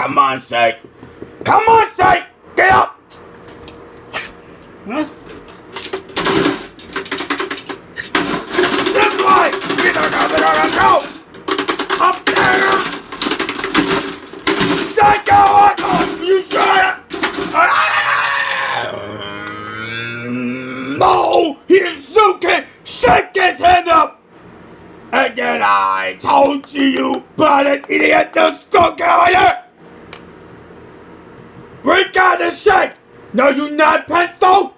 Come on, Shake. Come on, Shake. Get up. Huh? This way. Go. Up there. Shake out. You try it. No, he's Zuki. Shake his hand up. Again, I told you, you bloody idiot, to skunk out here! We got the Shake! No, you not, pencil!